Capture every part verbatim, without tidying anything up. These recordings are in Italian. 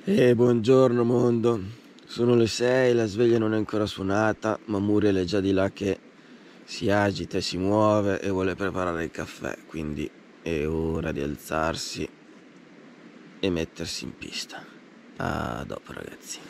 E buongiorno mondo, sono le sei, la sveglia non è ancora suonata, ma Muriel è già di là che si agita e si muove e vuole preparare il caffè, quindi è ora di alzarsi e mettersi in pista. A dopo ragazzi.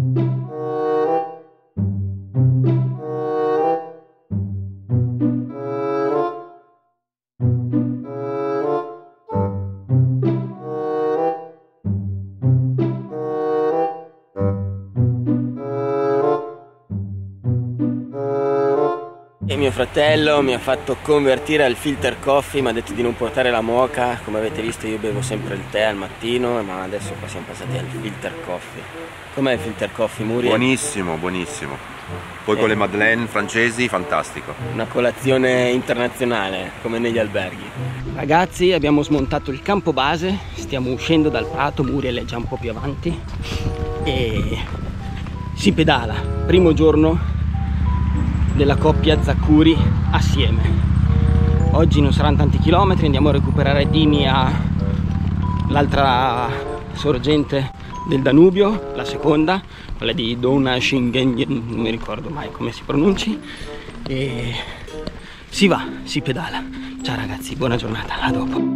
E mio fratello mi ha fatto convertire al filter coffee, mi ha detto di non portare la moka. Come avete visto io bevo sempre il tè al mattino, ma adesso qua siamo passati al filter coffee. Com'è il filter coffee, Muriel? Buonissimo, buonissimo. Poi eh. con le madeleine francesi, fantastico. Una colazione internazionale, come negli alberghi. Ragazzi, abbiamo smontato il campo base, stiamo uscendo dal prato, Muriel è già un po' più avanti e si pedala. Primo giorno della coppia Zaccuri assieme. Oggi non saranno tanti chilometri, andiamo a recuperare Dimi all'altra sorgente del Danubio, la seconda, quella di Donaueschingen, non mi ricordo mai come si pronunci, e si va, si pedala. Ciao ragazzi, buona giornata, a dopo.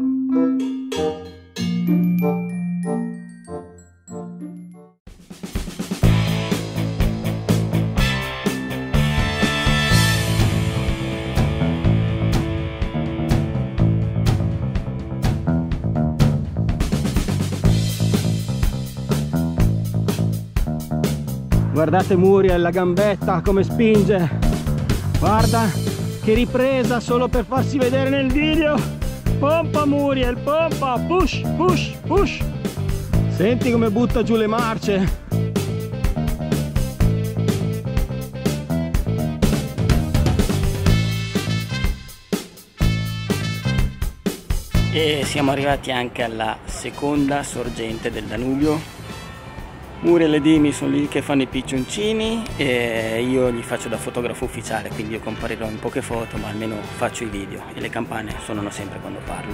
Guardate Muriel, la gambetta come spinge, guarda che ripresa solo per farsi vedere nel video. Pompa Muriel, pompa, push, push, push, senti come butta giù le marce. E siamo arrivati anche alla seconda sorgente del Danubio. Muriel e Dimi sono lì che fanno i piccioncini e io li faccio da fotografo ufficiale, quindi io comparirò in poche foto, ma almeno faccio i video e le campane suonano sempre quando parlo.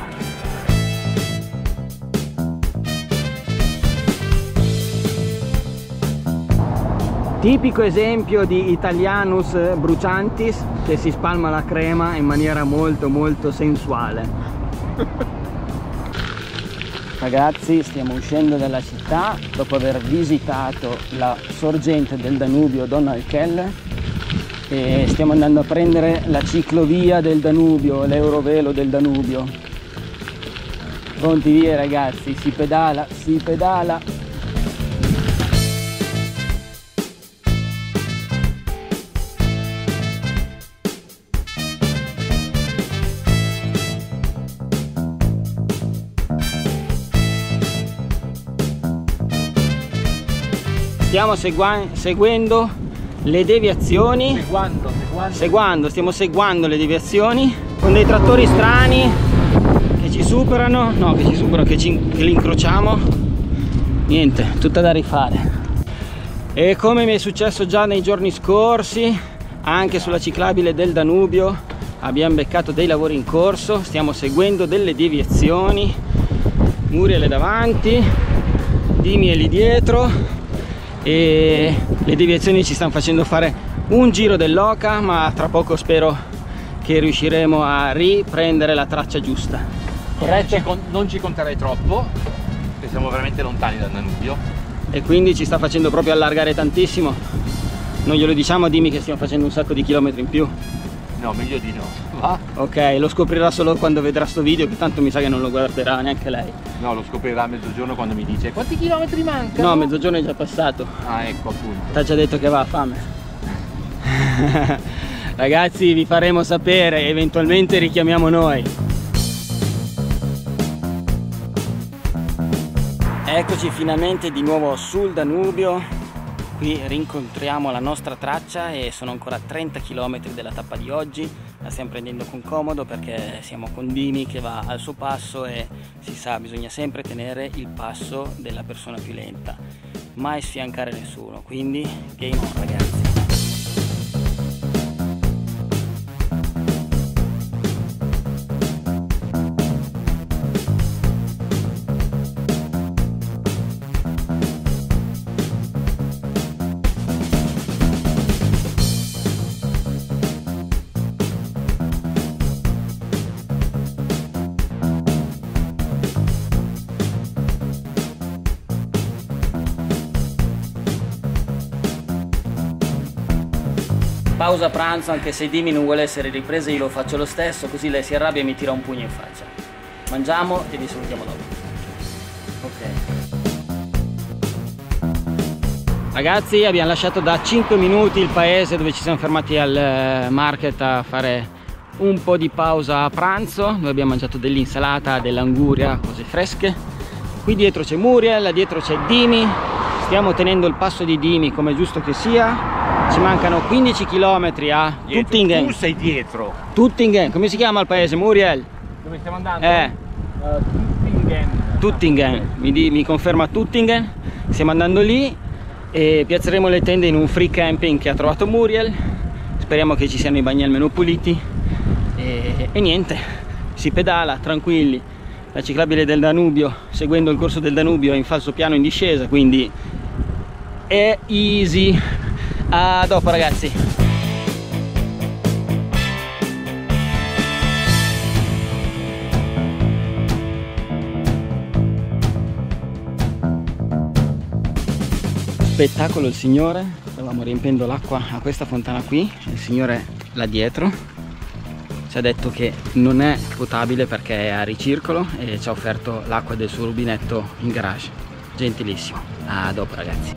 Tipico esempio di Italianus bruciantis che si spalma la crema in maniera molto molto sensuale. Ragazzi, stiamo uscendo dalla città dopo aver visitato la sorgente del Danubio Donaueschingen e stiamo andando a prendere la ciclovia del Danubio, l'Eurovelo del Danubio. Pronti via ragazzi, si pedala, si pedala. Stiamo seguendo le deviazioni, seguando, seguando. seguando, stiamo seguendo le deviazioni con dei trattori strani che ci superano, no che ci superano, che, ci, che li incrociamo, niente, tutta da rifare. E come mi è successo già nei giorni scorsi, anche sulla ciclabile del Danubio abbiamo beccato dei lavori in corso, stiamo seguendo delle deviazioni, Muriel è davanti, Dimi è lì dietro. E le deviazioni ci stanno facendo fare un giro dell'oca, ma tra poco spero che riusciremo a riprendere la traccia giusta. Corretto? Non ci, non ci conterei troppo, perché siamo veramente lontani dal Danubio. E quindi ci sta facendo proprio allargare tantissimo. Non glielo diciamo a Dimi che stiamo facendo un sacco di chilometri in più? No, meglio di no. Va? Ok, lo scoprirà solo quando vedrà sto video, che tanto mi sa che non lo guarderà neanche lei. No, lo scoprirà a mezzogiorno quando mi dice quanti chilometri mancano? No, mezzogiorno è già passato. Ah, ecco appunto. T'ha già detto che va a fame. Ragazzi, vi faremo sapere, eventualmente richiamiamo noi. Eccoci finalmente di nuovo sul Danubio. Qui rincontriamo la nostra traccia e sono ancora trenta chilometri della tappa di oggi. La stiamo prendendo con comodo perché siamo con Dimi che va al suo passo e si sa, bisogna sempre tenere il passo della persona più lenta, mai sfiancare nessuno, quindi game on ragazzi. pausa pranzo, anche se Dimi non vuole essere ripresa io lo faccio lo stesso, così lei si arrabbia e mi tira un pugno in faccia. Mangiamo e vi salutiamo dopo. Ok. Ragazzi, abbiamo lasciato da cinque minuti il paese dove ci siamo fermati al market a fare un po' di pausa a pranzo, dove abbiamo mangiato dell'insalata, dell'anguria, cose fresche. Qui dietro c'è Muriel, là dietro c'è Dimi, stiamo tenendo il passo di Dimi come giusto che sia. Ci mancano quindici chilometri a Tuttingen. Tu sei dietro. Tuttingen, come si chiama il paese, Muriel? Dove stiamo andando? Eh. Uh, Tuttingen. Tuttingen, mi, di, mi conferma Tuttingen. Stiamo andando lì e piazzeremo le tende in un free camping che ha trovato Muriel. Speriamo che ci siano i bagni almeno puliti. E, e niente, si pedala tranquilli. La ciclabile del Danubio, seguendo il corso del Danubio, è in falso piano in discesa, quindi è easy. A dopo ragazzi. Spettacolo il signore, stavamo riempiendo l'acqua a questa fontana qui, il signore là dietro ci ha detto che non è potabile perché è a ricircolo e ci ha offerto l'acqua del suo rubinetto in garage. Gentilissimo. A dopo ragazzi.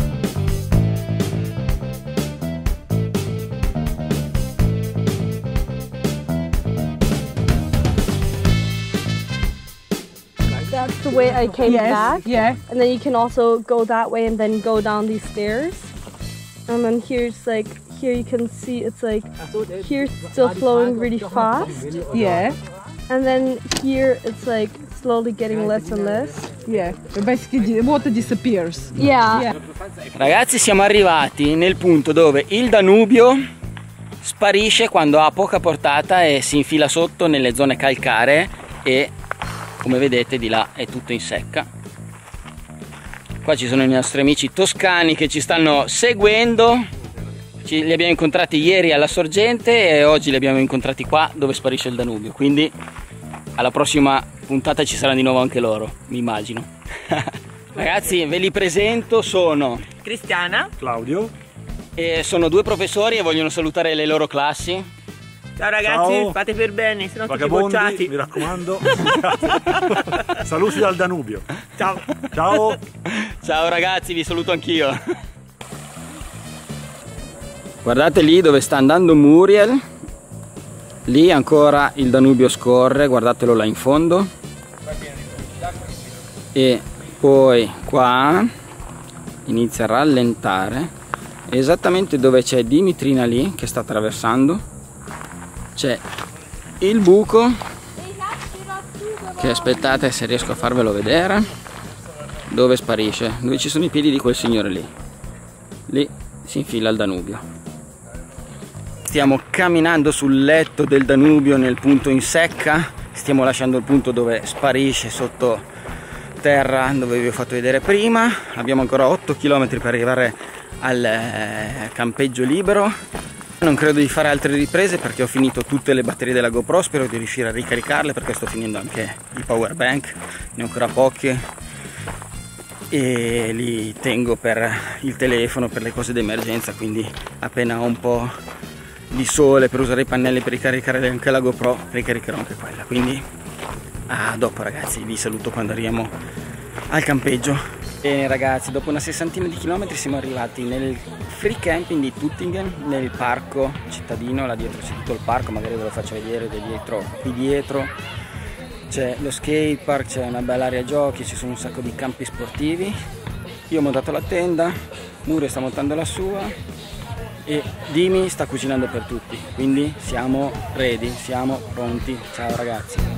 That's the way I came Yes, back. yeah. And then you can also go that way and then go down these stairs. And then here's like, here you can see it's like, here's still flowing really fast. Yeah, And then here it's like slowly getting less and less. yeah. Basically, the water disappears. Yeah. Yeah. Ragazzi, siamo arrivati nel punto dove il Danubio sparisce quando ha poca portata e si infila sotto nelle zone calcaree e come vedete di là è tutto in secca. Qua ci sono i nostri amici toscani che ci stanno seguendo. Ci, li abbiamo incontrati ieri alla sorgente e oggi li abbiamo incontrati qua dove sparisce il Danubio, quindi alla prossima puntata ci saranno di nuovo anche loro, mi immagino. Ragazzi, ve li presento, sono Cristiana. Claudio. e sono due professori e vogliono salutare le loro classi. Ciao ragazzi, Ciao. fate per bene, se no tutti Vagabondi, bocciati. mi raccomando. Saluti dal Danubio. Ciao. Ciao. Ciao ragazzi, vi saluto anch'io. Guardate lì dove sta andando Muriel. Lì ancora il Danubio scorre, guardatelo là in fondo. E poi qua inizia a rallentare. Esattamente dove c'è Dimitrina lì che sta attraversando c'è il buco che, aspettate se riesco a farvelo vedere, dove sparisce, dove ci sono i piedi di quel signore lì. Lì si infila il Danubio. Stiamo camminando sul letto del Danubio nel punto in secca, stiamo lasciando il punto dove sparisce sotto terra, dove vi ho fatto vedere prima. Abbiamo ancora otto chilometri per arrivare al eh, campeggio libero. Non credo di fare altre riprese perché ho finito tutte le batterie della GoPro, spero di riuscire a ricaricarle perché sto finendo anche il power bank, ne ho ancora poche e li tengo per il telefono, per le cose d'emergenza, quindi appena ho un po' di sole per usare i pannelli per ricaricare anche la GoPro ricaricherò anche quella. Quindi a dopo ragazzi, vi saluto quando arriviamo al campeggio. Bene ragazzi, dopo una sessantina di chilometri siamo arrivati nel free camping di Tuttingen, nel parco cittadino. Là dietro c'è tutto il parco, magari ve lo faccio vedere da dietro. Qui dietro c'è lo skate park, c'è una bella area giochi, ci sono un sacco di campi sportivi. Io ho montato la tenda, Mure sta montando la sua e Dimi sta cucinando per tutti, quindi siamo ready, siamo pronti. Ciao ragazzi.